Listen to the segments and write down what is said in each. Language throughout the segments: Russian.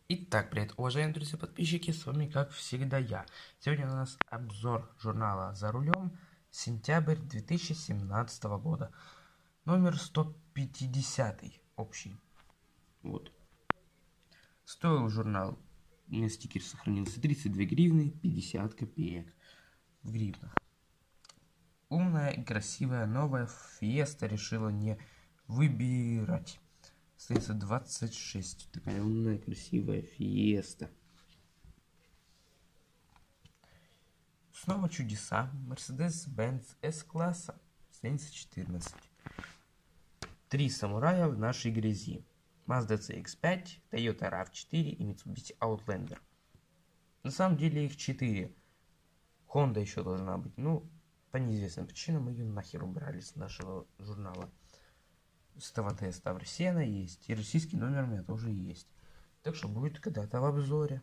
Итак, привет, уважаемые друзья подписчики, с вами как всегда я. Сегодня у нас обзор журнала «За рулем», сентябрь 2017 года, номер 150 общий. Вот. Стоил журнал, у меня стикер сохранился, 32 гривны 50 копеек в гривнах. Умная и красивая новая Fiesta решила не выбирать. Остается 26. Такая умная, красивая Fiesta. Снова чудеса. Mercedes-Benz S-класса. Страница 14. 3 самурая в нашей грязи. Mazda CX-5, Toyota RAV4 и Mitsubishi Outlander. На самом деле их 4. Honda еще должна быть. Ну, по неизвестным причинам мы ее нахер убрали с нашего журнала. С этого теста в России она есть. И российский номер у меня тоже есть. Так что будет когда-то в обзоре.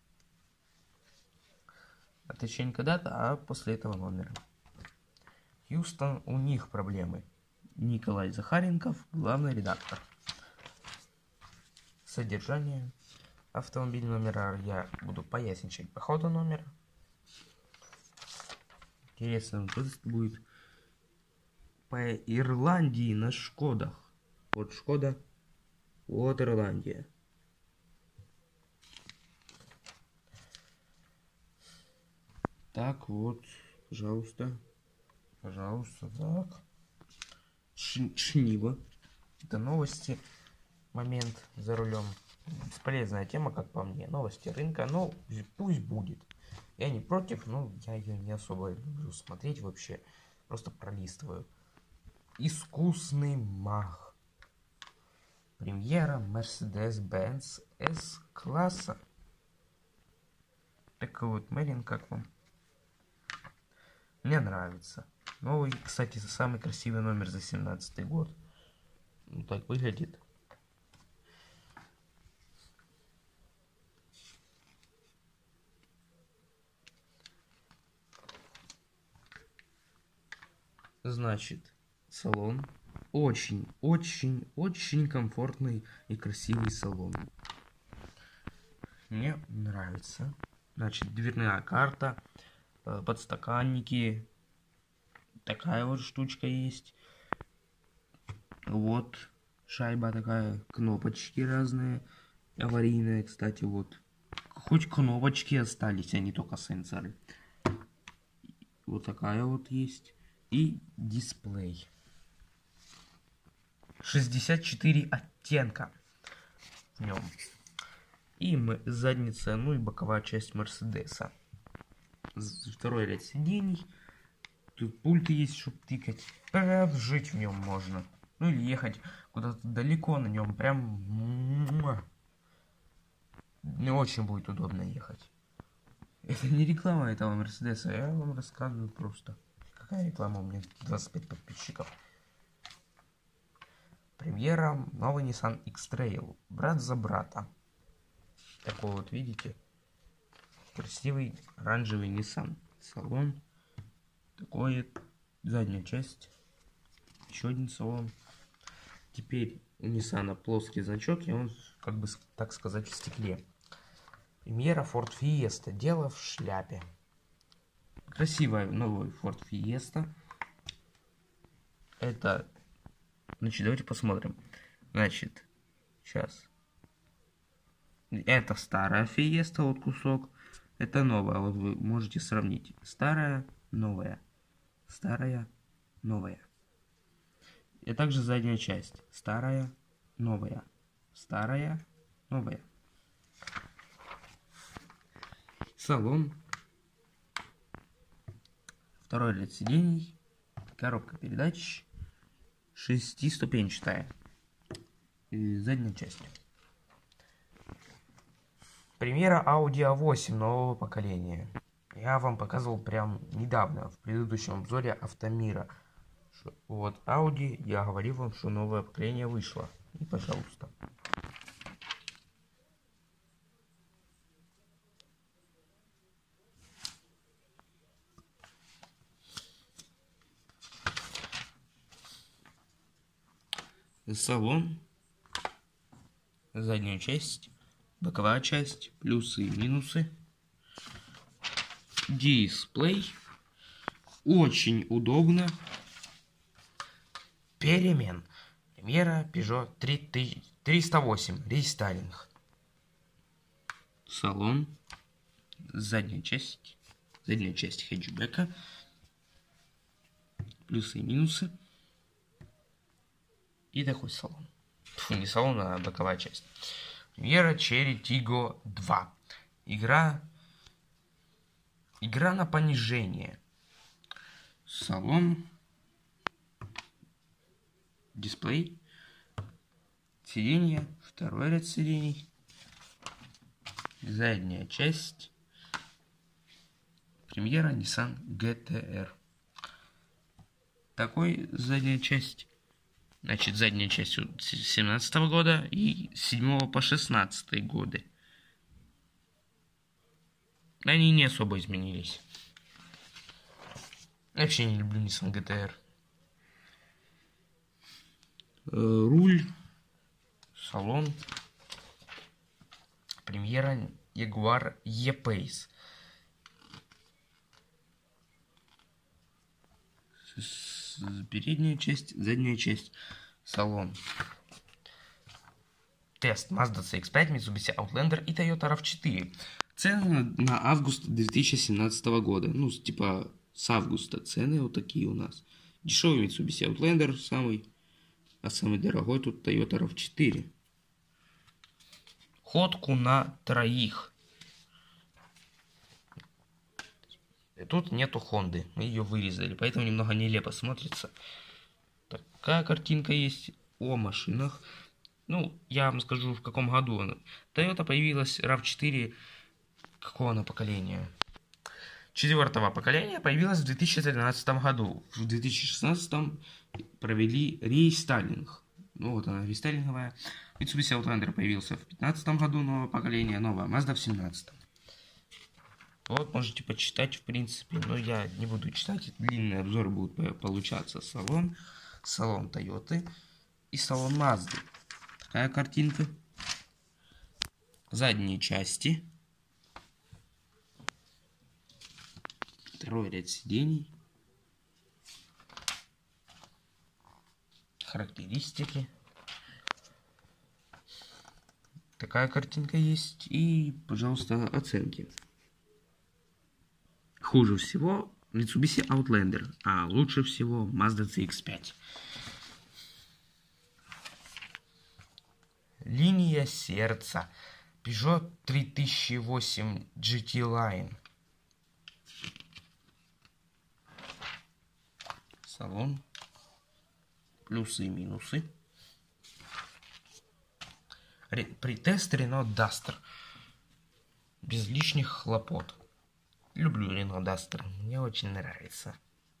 А точнее не когда-то, а после этого номера. Хьюстон, у них проблемы. Николай Захаренков, главный редактор. Содержание. Автомобиль номера я буду поясничать по ходу номера. Интересно, тест будет по Ирландии на Шкодах. Вот Шкода, вот Ирландия. Так, вот, пожалуйста. Пожалуйста, так. Шнива. Это новости. Момент за рулем. Бесполезная тема, как по мне. Новости рынка. Ну, пусть будет. Я не против, но я ее не особо люблю смотреть вообще. Просто пролистываю. Искусный мах. Премьера Mercedes-Benz S-класса. Такой вот Мэрин, как вам? Мне нравится. Новый, кстати, самый красивый номер за 17 год. Ну, так выглядит. Значит, салон. Очень комфортный и красивый салон. Мне нравится. Значит, дверная карта, подстаканники. Такая вот штучка есть. Вот шайба такая, кнопочки разные, аварийные, кстати, вот. Хоть кнопочки остались, а не только сенсоры. Вот такая вот есть. И дисплей. 64 оттенка в нем. И задница, ну и боковая часть Мерседеса. Второй ряд сидений. Тут пульт есть, чтобы тыкать. Прям жить в нем можно. Ну или ехать куда-то далеко на нем. Прям... Не очень будет удобно ехать. Это не реклама этого Мерседеса. Я вам рассказываю просто. Какая реклама? У меня 25 подписчиков. Премьера. Новый Nissan X-Trail. Брат за брата. Такой вот, видите? Красивый оранжевый Nissan. Салон. Такое. Задняя часть. Еще один салон. Теперь у Nissan плоский значок, и он, как бы, так сказать, в стекле. Премьера Ford Fiesta. Дело в шляпе. Красивая новая Ford Fiesta. Это... Значит, давайте посмотрим. Значит, сейчас. Это старая Fiesta, вот кусок. Это новая. Вот вы можете сравнить. Старая, новая. Старая, новая. И также задняя часть. Старая, новая. Старая, новая. Салон. Второй ряд сидений. Коробка передач. 6-ступенчатая. И задняя часть. Премьера Audi A8 нового поколения. Я вам показывал прям недавно, в предыдущем обзоре Автомира. Вот Audi, я говорил вам, что новое поколение вышло. И пожалуйста. Салон. Задняя часть. боковая часть, плюсы и минусы. Дисплей. Очень удобно. Перемен. Премьера Peugeot 308. Рестайлинг. Салон. Задняя часть хэтчбека. Плюсы и минусы. И такой салон. Фу, не салон, а боковая часть. Премьера Cherry Tiggo 2. Игра на понижение. Салон. Дисплей. Сиденье. Второй ряд сидений. Задняя часть. Премьера Nissan GT-R. Такой задняя часть. Значит, задняя часть с 2017 года и с 7 по 16 годы. Они не особо изменились. Я вообще не люблю Nissan GT-R. Руль. Салон. Премьера Jaguar E-Pace. Передняя часть, задняя часть. Салон. Тест Mazda CX-5, Mitsubishi Outlander и Toyota RAV4. Цены на август 2017 года. Ну, типа с августа цены вот такие у нас. Дешевый Mitsubishi Outlander самый, а самый дорогой тут Toyota RAV4. Ходку на троих. И тут нету Хонды, мы ее вырезали, поэтому немного нелепо смотрится. Такая картинка есть о машинах. Ну, я вам скажу, в каком году она. Toyota появилась, RAV4, какого она поколения? 4-го поколения, появилась в 2013 году. В 2016 провели рестайлинг. Ну, вот она, рестайлинговая. Mitsubishi Outlander появился в 2015 году, новое поколение, новая Mazda в 2017. Вот, можете почитать, в принципе, но я не буду читать, длинный обзор будет получаться. Салон Toyota и салон Mazda. Такая картинка. Задние части. Второй ряд сидений. Характеристики. Такая картинка есть. И, пожалуйста, оценки. Хуже всего Mitsubishi Outlander, а лучше всего Mazda CX-5. Линия сердца. Peugeot 3008 GT Line. Салон. Плюсы и минусы. Тест Renault Duster. Без лишних хлопот. Люблю Renault Duster. Мне очень нравится.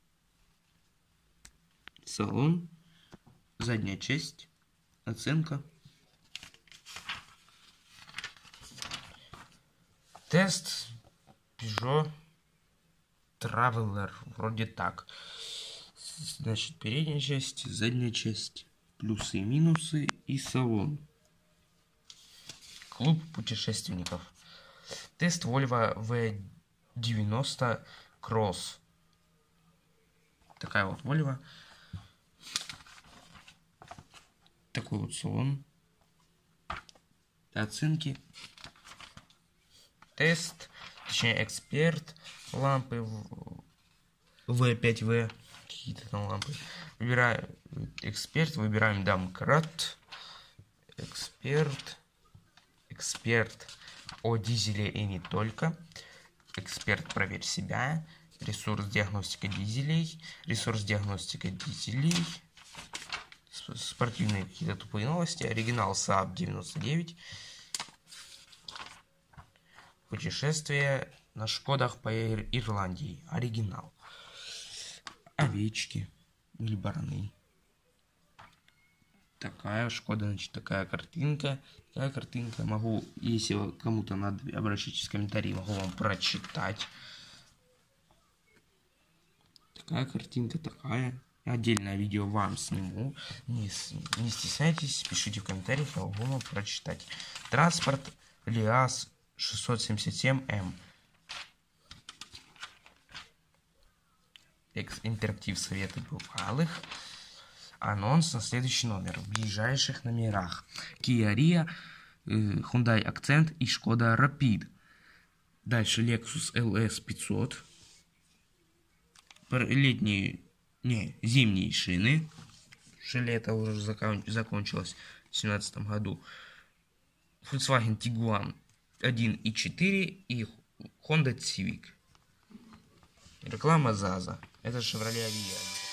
Салон. Задняя часть. Оценка. Тест Peugeot Traveler. Вроде так. Значит, передняя часть, задняя часть. Плюсы и минусы и салон. Клуб путешественников. Тест Volvo V90 Cross. Такая вот Volvo. Такой вот салон. Оценки. Тест, точнее эксперт. Лампы V5V. Какие-то там лампы. Выбираю эксперт, выбираем домкрат. Эксперт о дизеле и не только. Эксперт проверь себя. Ресурс диагностика дизелей. Спортивные какие-то тупые новости. Оригинал Saab 99. Путешествие на Шкодах по Ирландии. Оригинал. Овечки или бараны. Такая Шкода, значит, такая картинка. Могу, если кому-то надо, обращайтесь в комментарии, могу вам прочитать. Такая картинка, такая. Отдельное видео вам сниму. Не стесняйтесь, пишите в комментариях, я могу вам прочитать. Транспорт ЛиАЗ 677М. Интерактив советы бывалых. Анонс на следующий номер в ближайших номерах. Kia Rio, Hyundai Accent и Skoda Rapid. Дальше Lexus LS 500. Зимние шины. Лето уже закончилось в 2017 году. Volkswagen Tiguan 1.4 и Honda Civic. Реклама ЗАЗа. Это Chevrolet Aveo.